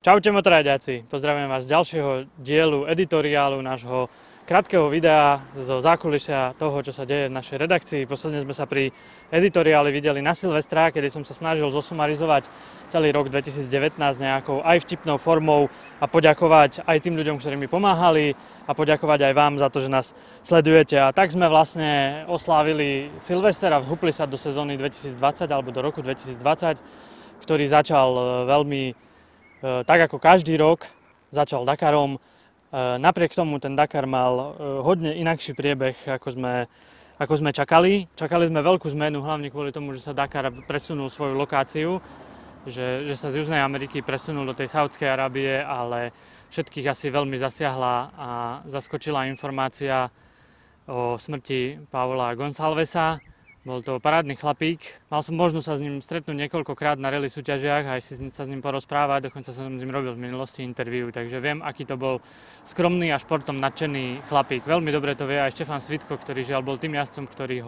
Čaute motorajďáci, pozdravujem vás z ďalšieho dielu editoriálu nášho krátkeho videa zo zákulisia toho, čo sa deje v našej redakcii. Posledne sme sa pri editoriáli videli na Silvestra, kedy som sa snažil zosumarizovať celý rok 2019 nejakou aj vtipnou formou a poďakovať aj tým ľuďom, ktorí mi pomáhali a poďakovať aj vám za to, že nás sledujete. A tak sme vlastne oslávili Silvester a vhupli sa do sezóny 2020 alebo do roku 2020, ktorý začal veľmi tak ako každý rok, začal Dakarom. Napriek tomu ten Dakar mal hodne inakší priebeh, ako sme čakali. Čakali sme veľkú zmenu, hlavne kvôli tomu, že sa Dakar presunul svoju lokáciu, že sa z Južnej Ameriky presunul do tej Saúdskej Arábie, ale všetkých asi veľmi zasiahla a zaskočila informácia o smrti Paula Gonçalvesa. Bol to parádny chlapík. Mal som možnosť sa s ním stretnúť niekoľkokrát na rally súťažiach, aj sa s ním porozprávať, dokonca som s ním robil v minulosti interview, takže viem, aký to bol skromný a športom nadšený chlapík. Veľmi dobre to vie aj Štefan Svitko, ktorý žiaľ bol tým jazdcom,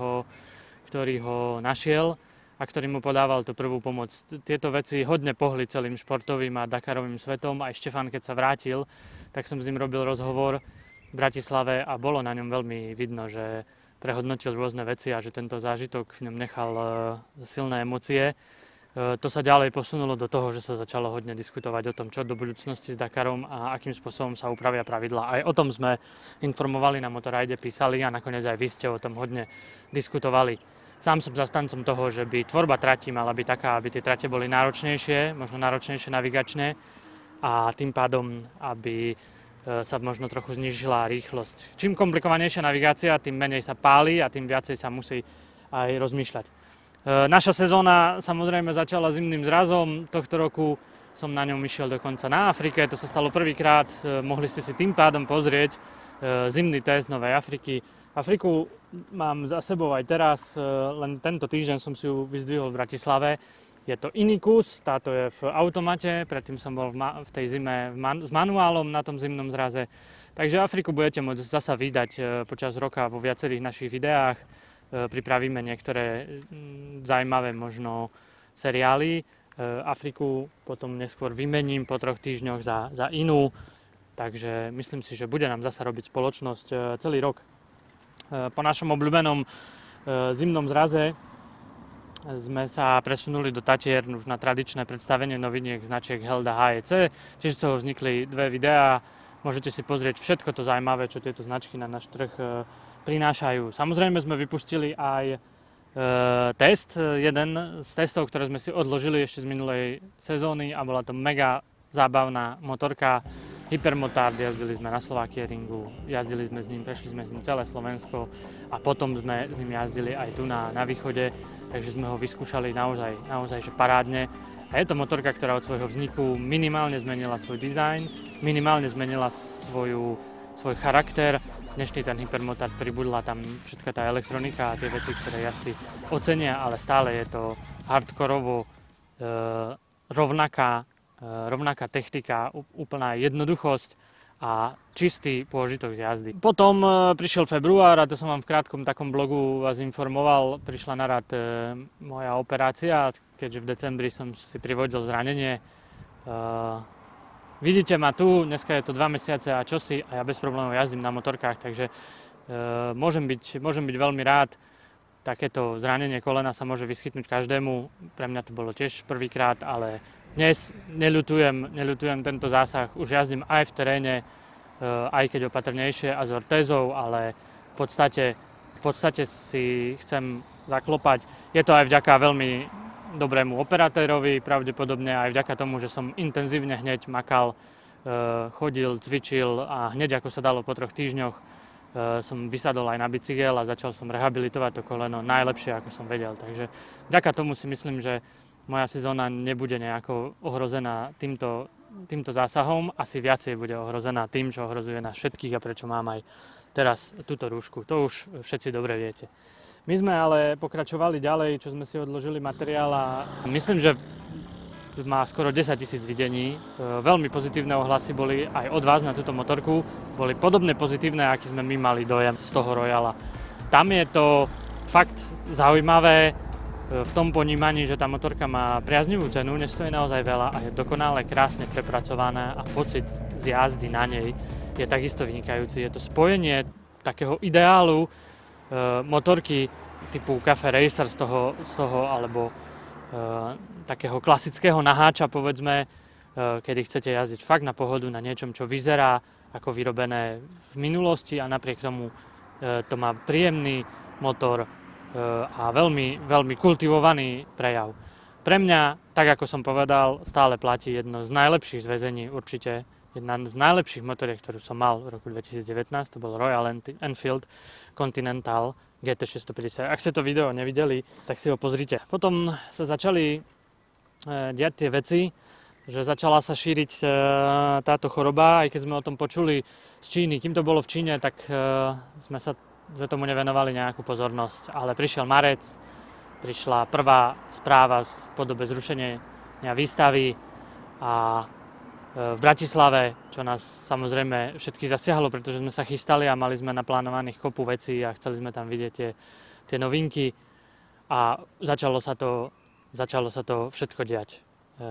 ktorý ho našiel a ktorý mu podával tú prvú pomoc. Tieto veci hodne pohli celým športovým a Dakarovým svetom. Aj Štefan, keď sa vrátil, tak som s ním robil rozhovor v Bratislave a bolo na ňom veľmi vidno, že prehodnotil rôzne veci a že tento zážitok v ňom nechal silné emócie. To sa ďalej posunulo do toho, že sa začalo hodne diskutovať o tom, čo do budúcnosti s Dakarom a akým spôsobom sa upravia pravidlá. Aj o tom sme informovali na Motorajde, písali a nakoniec aj vy ste o tom hodne diskutovali. Sám som zastancom toho, že by tvorba trati mala byť taká, aby tie trate boli náročnejšie, možno náročnejšie navigačne a tým pádom, aby sa možno trochu znížila rýchlosť. Čím komplikovanejšia navigácia, tým menej sa páli a tým viacej sa musí aj rozmýšľať. Naša sezóna samozrejme začala zimným zrazom. Tohto roku som na ňom išiel dokonca na Afrike. To sa stalo prvýkrát. Mohli ste si tým pádom pozrieť zimný test Novej Afriky. Afriku mám za sebou aj teraz, len tento týždeň som si ju vyzdvihol v Bratislave. Je to iný kus, táto je v automate, predtým som bol v tej zime s manuálom na tom zimnom zraze. Takže Afriku budete môcť zasa vydať počas roka vo viacerých našich videách. Pripravíme niektoré zaujímavé možno seriály. Afriku potom neskôr vymením po 3 týždňoch za inú. Takže myslím si, že bude nám zasa robiť spoločnosť celý rok. Po našom obľúbenom zimnom zraze sme sa presunuli do Tatier už na tradičné predstavenie noviniek značiek Helda HEC. Čiže z toho vznikli 2 videá. Môžete si pozrieť všetko to zaujímavé, čo tieto značky na náš trh prinášajú. Samozrejme sme vypustili aj test, jeden z testov, ktoré sme si odložili ešte z minulej sezóny a bola to mega zábavná motorka. Hypermotard, jazdili sme na Slovakia Ringu, jazdili sme s ním, prešli sme s ním celé Slovensko a potom sme s ním jazdili aj tu na východe. Takže sme ho vyskúšali naozaj že parádne. A je to motorka, ktorá od svojho vzniku minimálne zmenila svoj dizajn, minimálne zmenila svoj charakter. Dnešný ten Hypermotard pribudla tam všetka tá elektronika a tie veci, ktoré jazdci ocenia, ale stále je to hardkorovo rovnaká technika, úplná jednoduchosť a čistý pôžitok z jazdy. Potom prišiel február a to som vám v krátkom takom blogu vás informoval. Prišla na rad moja operácia, keďže v decembri som si privodil zranenie. Vidíte ma tu, dneska je to 2 mesiace a čosi a ja bez problémov jazdím na motorkách, takže môžem byť veľmi rád. Takéto zranenie kolena sa môže vyskytnúť každému. Pre mňa to bolo tiež prvýkrát, ale dnes neľutujem tento zásah. Už jazdím aj v teréne, aj keď opatrnejšie a s ortézou, ale v podstate si chcem zaklopať. Je to aj vďaka veľmi dobrému operatérovi, pravdepodobne aj vďaka tomu, že som intenzívne hneď makal, chodil, cvičil a hneď ako sa dalo po 3 týždňoch som vysadol aj na bicykel a začal som rehabilitovať to koleno najlepšie, ako som vedel. Takže vďaka tomu si myslím, že moja sezóna nebude nejako ohrozená týmto zásahom. Asi viacej bude ohrozená tým, čo ohrozuje nás všetkých a prečo mám aj teraz túto rúšku. To už všetci dobre viete. My sme ale pokračovali ďalej, čo sme si odložili materiál a myslím, že má skoro 10 000 videní. Veľmi pozitívne ohlasy boli aj od vás na túto motorku. Boli podobne pozitívne, aký sme my mali dojem z toho Royala. Tam je to fakt zaujímavé. v tom ponímaní, že tá motorka má priaznivú cenu, nestojí naozaj veľa a je dokonale krásne prepracovaná a pocit z jazdy na nej je takisto vynikajúci. Je to spojenie takého ideálu motorky typu Cafe Racer z toho alebo takého klasického naháča, povedzme, kedy chcete jazdiť fakt na pohodu na niečom, čo vyzerá ako vyrobené v minulosti a napriek tomu to má príjemný motor a veľmi, veľmi kultivovaný prejav. Pre mňa, tak ako som povedal, stále platí jedno z najlepších zväzení, určite jedna z najlepších motoriek, ktorú som mal v roku 2019, to bol Royal Enfield Continental GT650. Ak ste to video nevideli, tak si ho pozrite. Potom sa začali diať tie veci, že začala sa šíriť táto choroba, aj keď sme o tom počuli z Číny. Kým to bolo v Číne, tak sme tomu nevenovali nejakú pozornosť. Ale prišiel marec, prišla prvá správa v podobe zrušenia výstavy a v Bratislave, čo nás samozrejme všetkých zasiahlo, pretože sme sa chystali a mali sme naplánovaných kopu vecí a chceli sme tam vidieť tie novinky a začalo sa to všetko diať.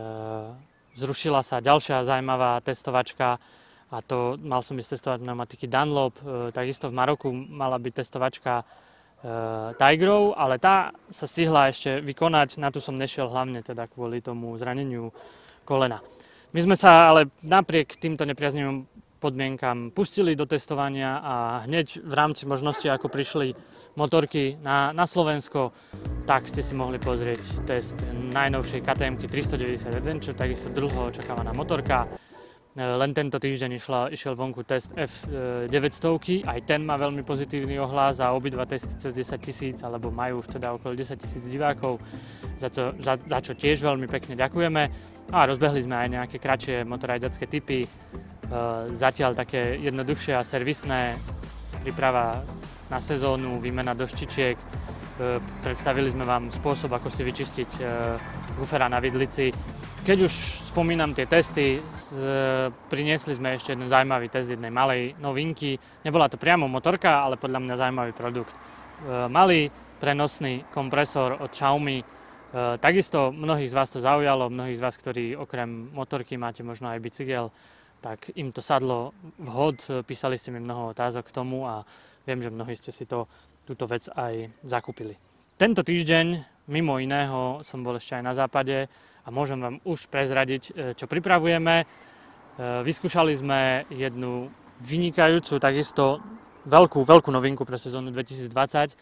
Zrušila sa ďalšia zaujímavá testovačka a to mal som ísť testovať pneumatiky Dunlop, takisto v Maroku mala byť testovačka Tigerov, ale tá sa stihla ešte vykonať, na tú som nešiel hlavne teda kvôli tomu zraneniu kolena. My sme sa ale napriek týmto nepriaznivým podmienkam pustili do testovania a hneď v rámci možnosti, ako prišli motorky na Slovensko, tak ste si mohli pozrieť test najnovšej KTM-ky 390 Adventure, takisto dlho očakávaná motorka. Len tento týždeň išiel vonku test F900, aj ten má veľmi pozitívny ohlas a obidva testy cez 10 000, alebo majú už teda okolo 10 000 divákov, za čo tiež veľmi pekne ďakujeme. A rozbehli sme aj nejaké kratšie motorajďacké typy, zatiaľ také jednoduchšie a servisné, príprava na sezónu, výmena doštičiek. Predstavili sme vám spôsob, ako si vyčistiť gufera na vidlici. Keď už spomínam tie testy, priniesli sme ešte jeden zaujímavý test jednej malej novinky. Nebola to priamo motorka, ale podľa mňa zaujímavý produkt. Malý prenosný kompresor od Xiaomi. Takisto mnohých z vás to zaujalo, mnohých z vás, ktorí okrem motorky máte možno aj bicykel, tak im to sadlo vhod. Písali ste mi mnoho otázok k tomu a viem, že mnohí ste si túto vec aj zakúpili. Tento týždeň, mimo iného, som bol ešte aj na západe a môžem vám už prezradiť, čo pripravujeme. Vyskúšali sme jednu vynikajúcu, takisto veľkú novinku pre sezónu 2020,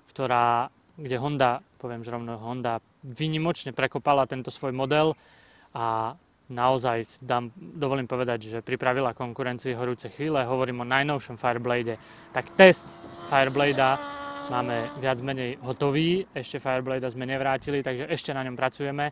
kde Honda, poviem, že rovno Honda, výnimočne prekopala tento svoj model a naozaj dovolím povedať, že pripravila konkurencii horúce chvíle. Hovorím o najnovšom Fireblade. Tak test Firebladea máme viac menej hotový, ešte Firebladea sme nevrátili, takže ešte na ňom pracujeme.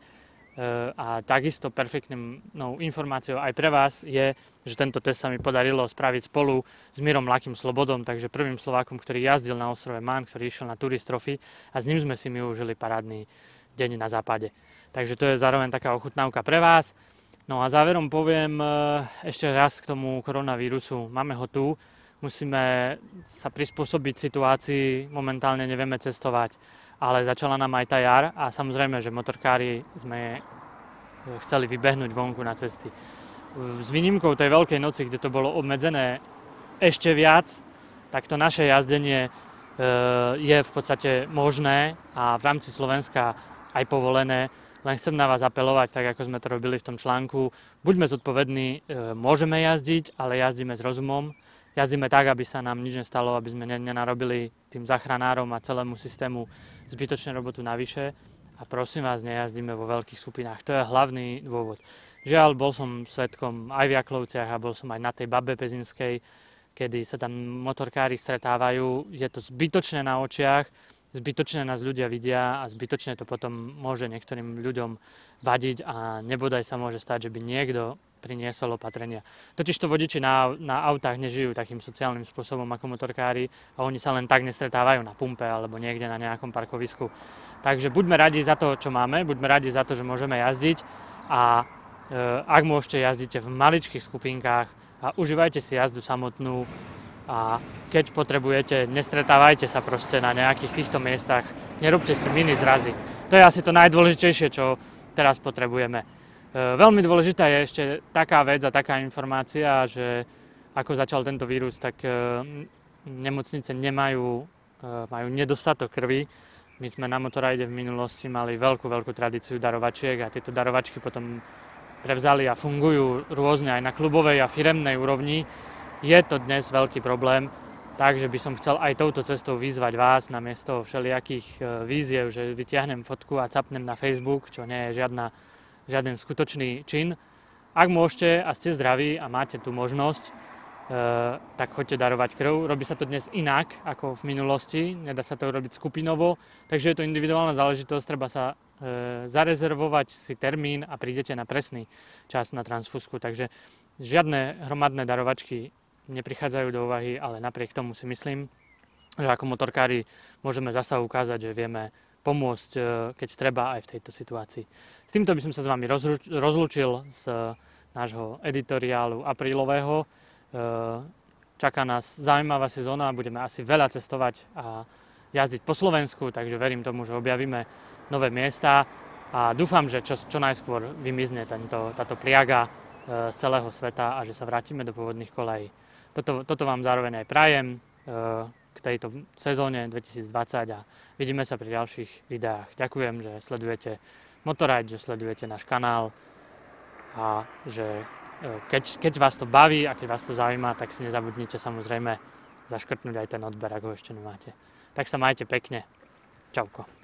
A takisto perfektnou informáciou aj pre vás je, že tento test sa mi podarilo spraviť spolu s Mirom Lakým Slobodom, takže prvým Slovákom, ktorý jazdil na ostrove Man, ktorý išiel na Tourist Trophy a s ním sme si my užili parádny deň na západe. Takže to je zároveň taká ochutnávka pre vás. No a záverom poviem ešte raz k tomu koronavírusu. Máme ho tu, musíme sa prispôsobiť situácii, momentálne nevieme cestovať, ale začala nám aj tá jar a samozrejme, že motorkári sme chceli vybehnúť vonku na cesty. S výnimkou tej Veľkej noci, kde to bolo obmedzené ešte viac, tak to naše jazdenie je v podstate možné a v rámci Slovenska aj povolené. Len chcem na vás apelovať, tak ako sme to robili v tom článku. Buďme zodpovední, môžeme jazdiť, ale jazdíme s rozumom. Jazdíme tak, aby sa nám nič nestalo, aby sme nenarobili tým záchranárom a celému systému zbytočne robotu navyše. A prosím vás, nejazdíme vo veľkých skupinách. To je hlavný dôvod. Žiaľ, bol som svedkom aj v Jaklovciach a bol som aj na tej Babe Pezinskej, kedy sa tam motorkári stretávajú. Je to zbytočne na očiach, zbytočne nás ľudia vidia a zbytočne to potom môže niektorým ľuďom vadiť a nebodaj sa môže stať, že by niekto priniesol opatrenia. Totižto vodiči na autách nežijú takým sociálnym spôsobom ako motorkári a oni sa len tak nestretávajú na pumpe alebo niekde na nejakom parkovisku. Takže buďme radi za to, čo máme, buďme radi za to, že môžeme jazdiť a ak môžete, jazdite v maličkých skupinkách a užívajte si jazdu samotnú a keď potrebujete, nestretávajte sa proste na nejakých týchto miestach, nerobte si mini zrazy. To je asi to najdôležitejšie, čo teraz potrebujeme. Veľmi dôležitá je ešte taká vec a taká informácia, že ako začal tento vírus, tak nemocnice majú nedostatok krvi. My sme na Motorride v minulosti mali veľkú tradíciu darovačiek a tieto darovačky potom prevzali a fungujú rôzne aj na klubovej a firemnej úrovni. Je to dnes veľký problém, takže by som chcel aj touto cestou vyzvať vás namiesto všelijakých víziev, že vytiahnem fotku a capnem na Facebook, čo nie je žiaden skutočný čin. Ak môžete a ste zdraví a máte tú možnosť, tak choďte darovať krv. Robí sa to dnes inak ako v minulosti, nedá sa to robiť skupinovo, takže je to individuálna záležitosť, treba sa zarezervovať si termín a prídete na presný čas na transfúzku. Takže žiadne hromadné darovačky neprichádzajú do úvahy, ale napriek tomu si myslím, že ako motorkári môžeme zasa ukázať, že vieme pomôcť, keď treba, aj v tejto situácii. S týmto by som sa s vami rozlúčil z nášho editoriálu aprílového. Čaká nás zaujímavá sezóna, budeme asi veľa cestovať a jazdiť po Slovensku, takže verím tomu, že objavíme nové miesta a dúfam, že čo najskôr vymizne táto pliaga z celého sveta a že sa vrátime do pôvodných koľají. Toto vám zároveň aj prajem k tejto sezóne 2020 a vidíme sa pri ďalších videách. Ďakujem, že sledujete Motorride, že sledujete náš kanál a že keď vás to baví a keď vás to zaujíma, tak si nezabudnite samozrejme zaškrtnúť aj ten odber, ak ho ešte nemáte. Tak sa majte pekne. Čauko.